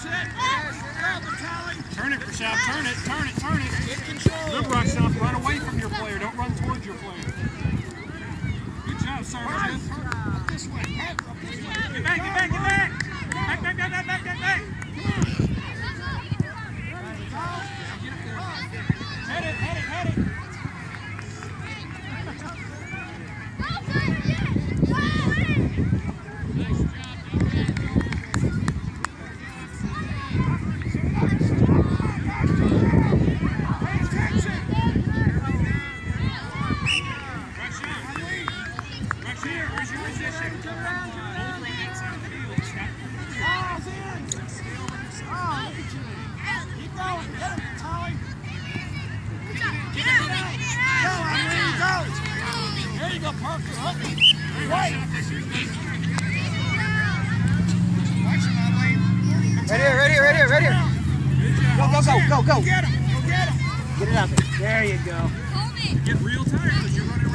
Turn it, Prashad. Turn it. Get control. Good rush off. Run away from your player. Don't run towards your player. Good job, sir. Up this way. Get back. Back. Head it. Right here. Go. Get him. Get it out there. There you go. Get real tired because you're running